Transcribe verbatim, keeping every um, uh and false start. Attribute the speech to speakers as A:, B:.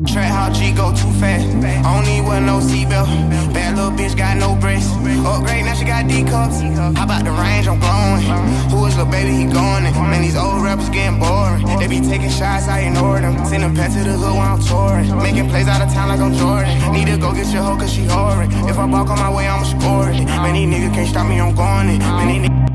A: Trap how G go too fast. I don't need one no seatbelt. Bad little bitch got no brakes. Upgrade now she got D cups. How about the range? I'm glowing. Who is little baby? He going in. Man, these old rappers getting boring. They be taking shots, I ignore them. Send them back to the hood while I'm touring. Making plays out of town like I'm Jordan. Need to go get your hoe cause she horrid. If I walk on my way, I'ma score it. Man, these niggas can't stop me, I'm going in. Man, these niggas